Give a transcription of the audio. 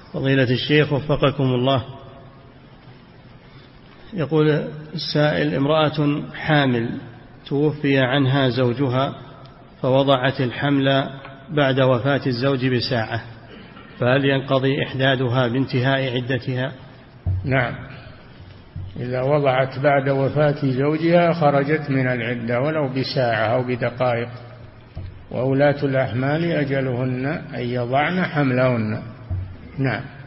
فضيلة الشيخ وفقكم الله، يقول السائل: امرأة حامل توفي عنها زوجها فوضعت الحمل بعد وفاة الزوج بساعة، فهل ينقضي إحدادها بانتهاء عدتها؟ نعم، إذا وضعت بعد وفاة زوجها خرجت من العدة ولو بساعة أو بدقائق، وأولاة الأحمال أجلهن أن يضعن حملهن. نعم.